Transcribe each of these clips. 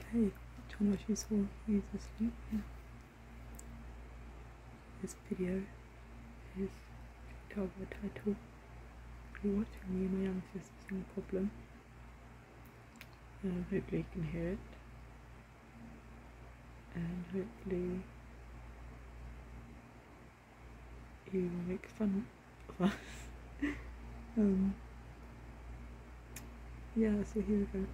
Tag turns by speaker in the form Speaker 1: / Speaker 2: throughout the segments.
Speaker 1: Okay, which one was useful? Use asleep. Yeah. This video is tell by the title. You're watching me and my young sister's no problem. Hopefully you can hear it. And hopefully you will make fun of us. Yeah, so here we go.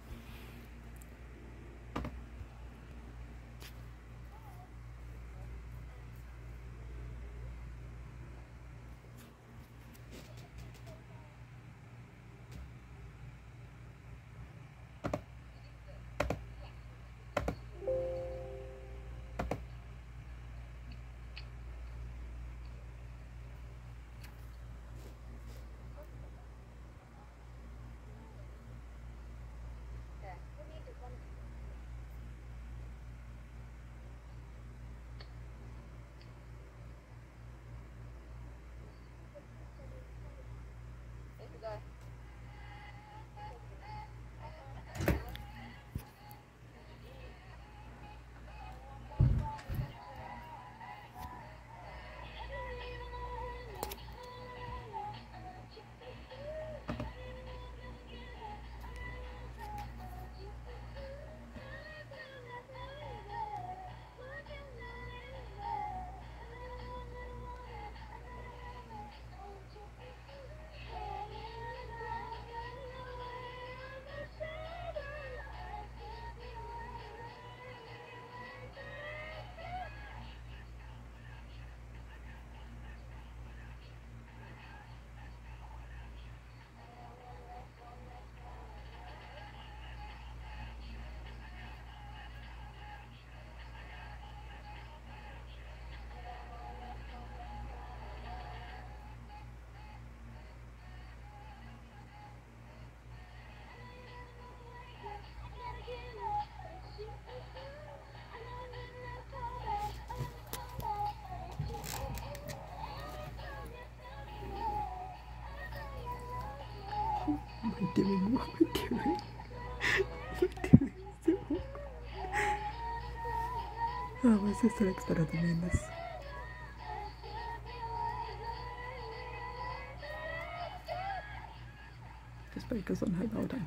Speaker 1: What we're doing, what we're doing. We're doing so awkward. Oh, my sister looks better than me in this. Just focus on her well done.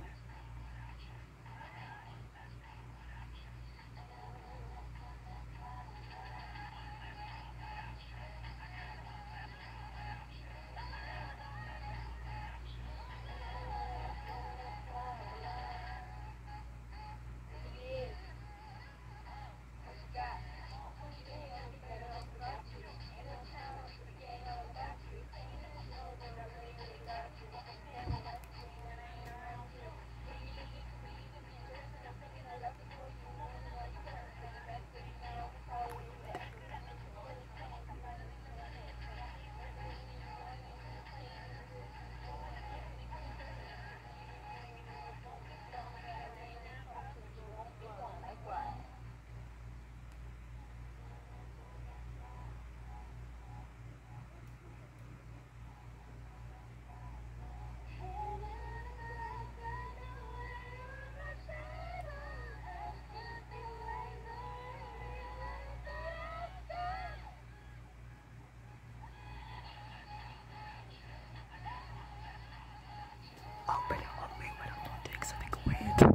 Speaker 1: Open it on me when I'm not doing something weird.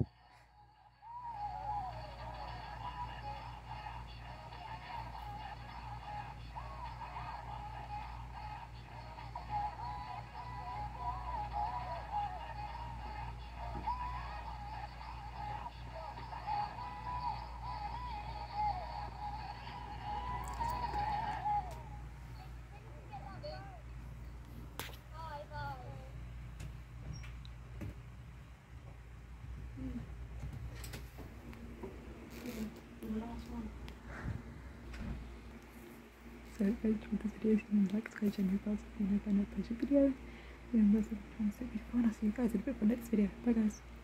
Speaker 1: So if you enjoyed this video, if you like, subscribe, and hit the bell so you know when I post a video. Remember to subscribe, and I'll see you guys in a bit for the next video. Bye guys.